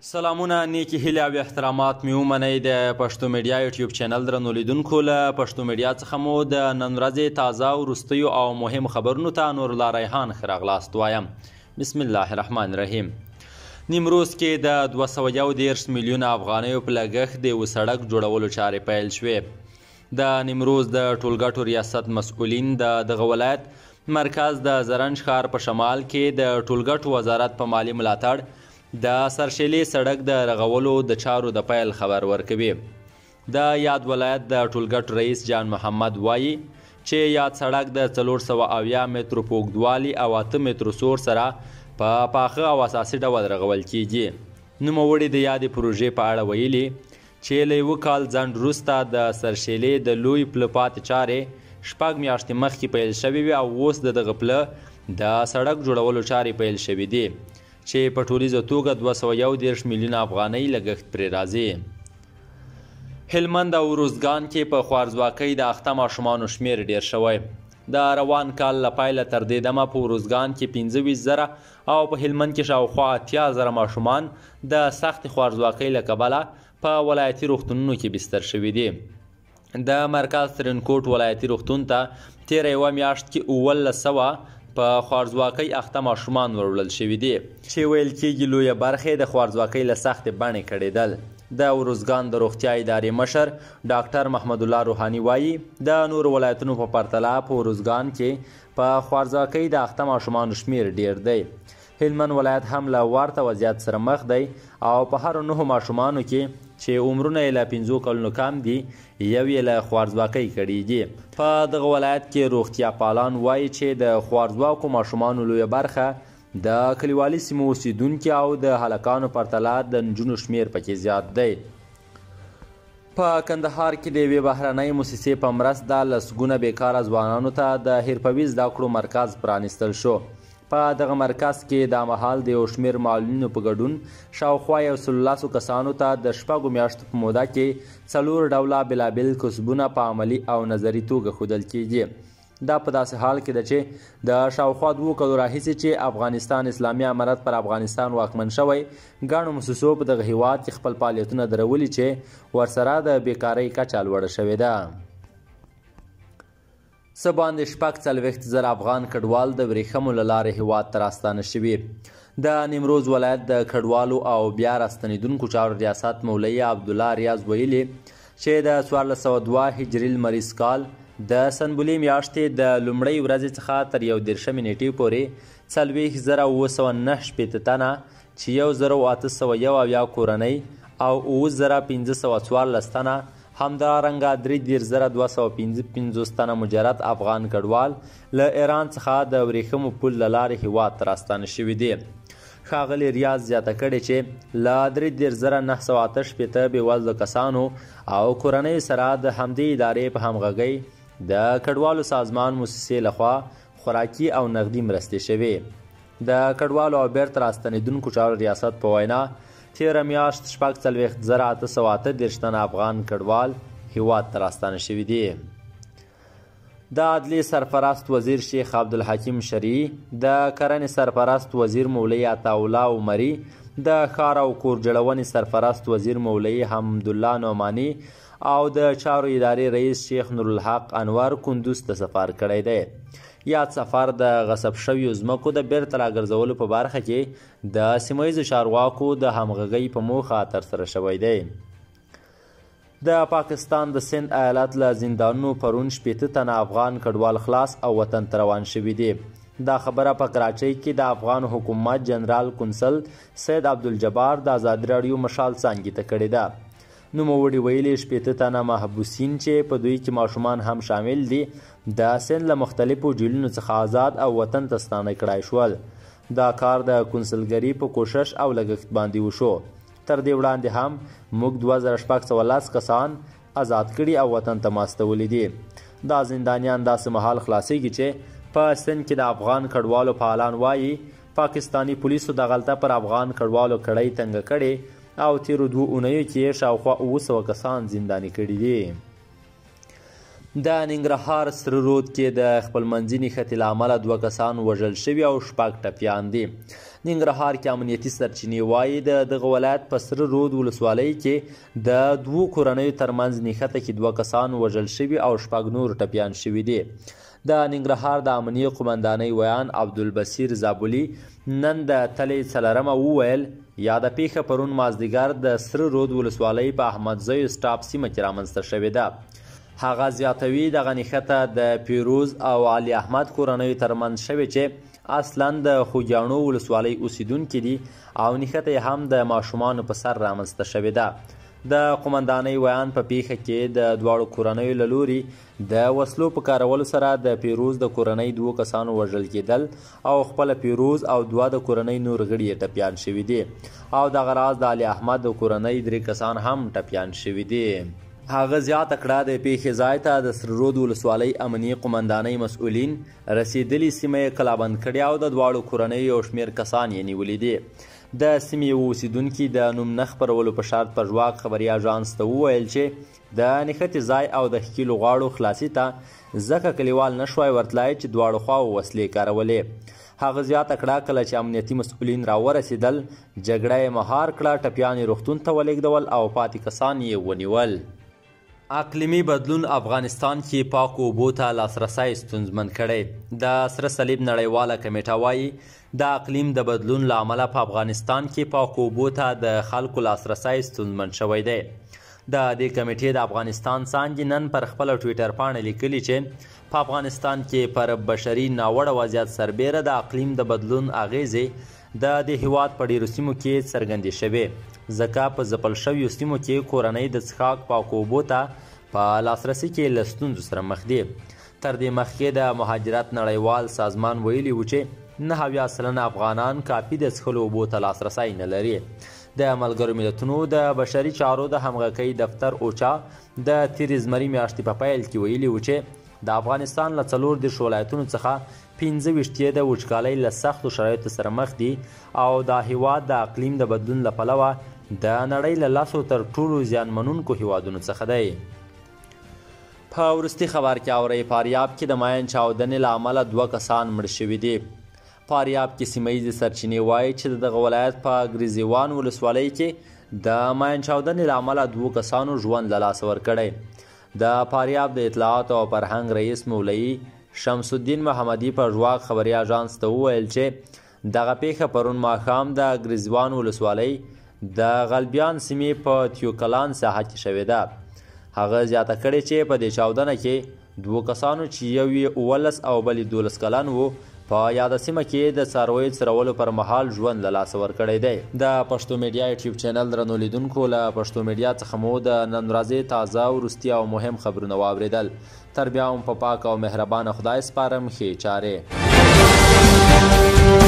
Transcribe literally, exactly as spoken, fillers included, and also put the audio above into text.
سلامونه نیکی هیلې او احترامات مې ومنئ د پښتو میډیا یوټیوب چینل درنو لیدونکو له پښتو میډیا څخه مو د نن ورځې تازه وروستیو او مهم خبرونو ته نورالله ریحان ښه راغلاست وایم. بسم الله الرحمن الرحیم. نیمروز کې د دوه سوه یو دېرش میلیونه افغانیو په لګښت د یوه سړک جوړولو چارې پیل شوې. د نیمروز د ټولګټو ریاست مسؤلین د دغه ولایت مرکز د زرنج ښار په شمال کې د ټولګټو وزارت په مالي ملاتړ د سرشیلې سړک د رغولو د چارو د پیل خبر ورکوي. د یاد ولایت د ټولګټ رئیس جان محمد وایي چې یاد سړک د څلور سوه اویا مترو په اوږدوالي او اته مترو سور سره په پاخه او اساسي ډول رغول کیږي. نوموړي د یادې پروژې په اړه ویلي چې له یوه کال ځنډ وروسته د سرشیلې د لوی پله پاتې چارې شپږ میاشتې مخکې پیل شوې وې او اوس د دغه پله د سړک جوړولو چارې پیل شوې دي چې په ټولیزه توګه دوه سوه یو دېرش میلیونه افغانۍ لګښت پرې راځي. هلمند او روزګان کې په خوارځواکۍ د اخته ماشومانو شمیر ډیر شوی. د روان کال له پیله تر دې دمه په روزګان کې پنځه ویشت زره او په هلمند کې شاوخوا اتیا زره ماشومان د سختې خوارځواکۍ له کبله په ولایتي روغتونونو کې بستر شوي دي. د مرکز ترینکوټ ولایتي روغتون ته تېره یوه میاشت کې اوولس سوه په خوارځواکۍ اخته ماشومان وروړل شوي دي چې ویل کېږي لویه برخه د خوارځواکۍ له سختې بڼې کړېدل. د روزګان د روغتیا ادارې مشر ډاکټر محمد الله روحاني وایي د نورو ولایتونو په پرتله په روزګان کې په خوارځواکۍ د اخته ماشومانو شمیر ډیر دی. هلمند ولایت هم له ورته وضعیت سره مخ دی او په هرو نهو ماشومانو کې چې عمرونه یې له پنځو کلونو کم دي یو یې له خوارځواکۍ کړېږي. په دغه ولایت کې روغتیا پالان وایي چې د خوارځواکو ماشومانو لویه برخه د کلیوالي سیمو اوسیدونکي او د هلکانو پرتله د نجونو شمیر پکې زیات دی. په کندهار کې د یوې بهرنۍ موسسې په مرسته لسګونه بیکاره ځوانانو ته د حرفوي زده کړو مرکز پرانیستل شو. په دغه مرکز کې دا مهال د یو شمېر معلولینو په ګډون شاوخوا یو سلو لسو کسانو ته د شپږو میاشتو په موده کې څلور ډوله بېلابېل کسبونه په عملي او نظري توګه ښودل کیږي. دا په داسې حال کې ده چې د شاوخوا دوو کلو راهیسې چې افغانستان اسلامي امارت پر افغانستان واکمن شوی ګڼو موسسو په دغه هیواد کې خپل فعالیتونه درولي چې ورسره د بیکارۍ کچه لوړه شوې ده. څه باندې شپږ څلوېښت زره افغان کډوال د ورېښمو له لارې هیواد ته راستانه شوي. د نیمروز ولایت د کډوالو او بیا راستنېدونکو چارو ریاست مولوي عبدالله ریاض ویلي چې د څوارلس سوه دوه هجري لمریز کال د سنبلې میاشتې د لومړۍ ورځې څخه تر یو دېرشمې نېټې پورې څلوېښت زره اووه سوه نهه شپېته تنه چې یو زره اته سوه یو اویا کورنۍ او اووه زره پنځه سوه څوارلس تنه همدارنګه درې دېرش زره دوه سوه پنځه پنځوس تنه مجرد افغان کډوال له ایران څخه د ورېښمو پل له لارې هیواد ته راستانه شوي دي. ښاغلي ریاض زیاته کړې چې له درې دېرش زره نهه سوه اته شپېته بېوزلو کسانو او کورنیو سره د همدې ادارې په همغږۍ د کډوالو سازمان موسسې لخوا خوراکي او نغدي مرستې شوې. د کډوالو او بیرته راستنېدونکو چارو ریاست په وینا تېره میاشت شپږ څلوېښت زره اته سوه اته دېرش تنه افغان کډوال هیواد ته راستانه شوي دي. د عدلیې سرپرست وزیر شیخ عبدالحکیم شرعي، د کرنې سرپرست وزیر مولوي عطاالله عمري، د ښار او کور جوړونې سرپرست وزیر مولوي حمدالله نعماني او د چارو ادارې رئیس شیخ نورالحق انور کندوز ته سفر کړی دی. یاد سفر د غصب شویو ځمکو د بیرته راګرځولو په برخه کې د سیمه ییزو چارواکو د همغږۍ په موخه ترسره شوی دی. د پاکستان د سند ایالت له زندانونو پرون شپېته تنه افغان کډوال خلاص او وطن ته روان شوي دي. دا خبره په کراچۍ کې د افغان حکومت جنرال کونسل سید عبدالجبار د ازادي راډیو مشال څانګې ته کړې ده. نوموړي ویلي شپېته تنه محبوسین چې په دوی کې ماشومان هم شامل دي د سند له مختلفو جیلونو څخه آزاد او وطن ته ستانه کړای شول. دا کار د کونسلګرۍ په کوشش او لګښت باندې وشو. تر دې وړاندې هم موږ دوه زره شپږ سوه لس کسان آزاد کړي او وطن ته ماستولي دي. دا زندانیان داسې مهال خلاصیږي چې په سند کې د افغان کډوالو فعالان وایي پاکستانی پولیسو د غلطه پر افغان کډوالو کړۍ تنګه کړې او تیرو دوه اونیو کې شاوخوا اوه سوه کسان زنداني کړي دي. د ننګرهار سره رود کې د خپلمنځي نښتې له امله دوه کسان وژل شوي او شپږ ټپیان دي. ننګرهار کې امنیتي سرچینې وایي د دغه ولایت په سره رود ولسوالۍ کې د دوو کورنیو ترمنځ نښته کې دوه کسان وژل شوي او شپږ نور ټپیان شوي دي. د ننګرهار د امنیه قومندانۍ ویان عبدالبصیر زابلي نن د تلې څلرمه وویل یاده پیښه پرون مازدیګر د سره رود ولسوالۍ په احمدزیو سټاپ سیمه کې رامنځته شوې ده. هغه زیاتوي دغه نښته د پیروز او علي احمد کورنیو ترمنځ شوې چې اصلا د خوږیاڼو ولسوالۍ اوسیدونکي دي او نښته یې هم د ماشومانو په سر رامنځته شوې ده. د قومندانۍ ویان په پیښه کې د دواړو کورنیو له لوري د وسلو په کارولو سره د پیروز د کورنۍ دوو کسانو وژل کېدل او خپله پیروز او دوه د کورنۍ نور غړي یې ټپیان شوي دي او دغه راز د علي احمد د کورنۍ درې کسان هم ټپیان شوي دي. هغه زیاته کړه د پیښې ځای ته د سره رود ولسوالۍ امنیې قومندانۍ مسؤلین رسېدلي سیمه یې کلابند کړې او د دواړو کورنیو یو شمېر کسان یې نیولي دي. د سیمې یو اوسیدونکي د نوم نه خپرولو په شرط په ژواک خبري اژانس ته وویل چې د نښتې ځای او د ښکیلو غاړو خلاصي ته ځکه کلیوال نه شوای ورتلای چې دواړو خواو وسلې کارولې. هغه زیاته کړه کله چې امنیتي مسؤلین راورسېدل جګړه یې مهار کړه، ټپیان یې روغتون ته ولېږدول او پاتې کسان یې ونیول. اقلیمي بدلون افغانستان کې پاکو اوبو ته لاسرسی ستونزمن کړی. د سره صلیب نړیواله کمیټه وایي د اقلیم د بدلون له امله په افغانستان کې پاکو اوبو ته د خلکو لاسرسی ستونزمن شوی دی. د دې کمیټې د افغانستان څانګې نن پر خپله ټویټر پاڼه لیکلي چې په افغانستان کې پر بشري ناوړه وضعیت سربیره د اقلیم د بدلون اغیزې د دې هیواد په ډیرو سیمو کې څرګندې شوې، ځکه په ځپل شویو سیمو کې کورنۍ د څښاک پاکو اوبو ته په لاسرسي کې له ستونزو سره مخ دي. تر دې مخکې د مهاجرت نړیوال سازمان ویلي و چې نهه اویا سلنه افغانان کافي د څښلو اوبو ته لاسرسی نه لري. د ملګرو ملتونو د بشري چارو د همغږۍ دفتر اوچا د تیرې زمري میاشتې په پیل کې ویلي و چې د افغانستان له څلور دېرش ولایتونو څخه پنځه ویشت یې د وچکالۍ له سختو شرایطو سره مخ دي او دا هیواد د اقلیم د بدلون له پلوه د نړۍ له لسو تر ټولو زیانمنونکو هیوادونو څخه دی. په وروستي خبر کې اورئ فاریاب کې د ماین چاودنې له امله دوه کسان مړه شوي دي. فاریاب کې سیمه ییزې سرچینې وایي چې د دغه ولایت په ګریزیوان ولسوالۍ کې د ماین چاودنې له امله دوو کسانو ژوند له لاسه ورکړی. د فاریاب د اطلاعاتو او فرهنګ رئیس مولوي شمس الدین محمدي په ژواک خبري اژانس ته وویل چې دغه پیښه پرون ماښام د ګریزوان ولسوالۍ د غلبیان سیمې په تیوکلان ساحه کې شوې ده. هغه زیاته کړې چې په دې چاودنه کې دوو کسانو چې یو یې اوولس او بل یې دولس کلن و په یاده سیمه کې د څارویو څرولو پر مهال ژوند له لاسه ورکړی دی. د پښتو میډیا یوټیوب چینل درنو لیدونکو له پښتو میډیا څخه مو د نن ورځې تازه وروستي او مهم خبرونه واورېدل. تر بیا هم په پاک او مهربانه خدای سپارم. ښې چارې.